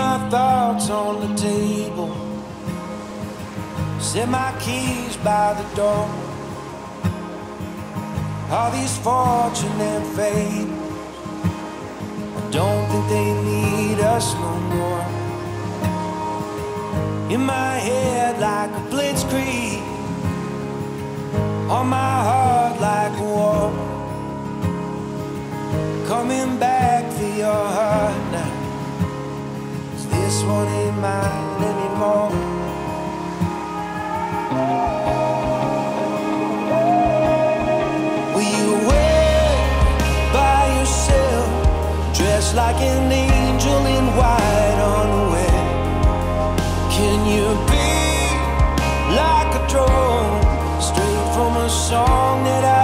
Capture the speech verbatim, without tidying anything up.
my thoughts on the table, set my keys by the door. All these fortune and fame, I don't think they need us no more. In my head like a blitzkrieg, on my heart like a war. Coming back for your heart now, 'cause this one ain't mine anymore. Were you away by yourself, dressed like an angel in white unaware? Can you be like a drone, straight from a song that I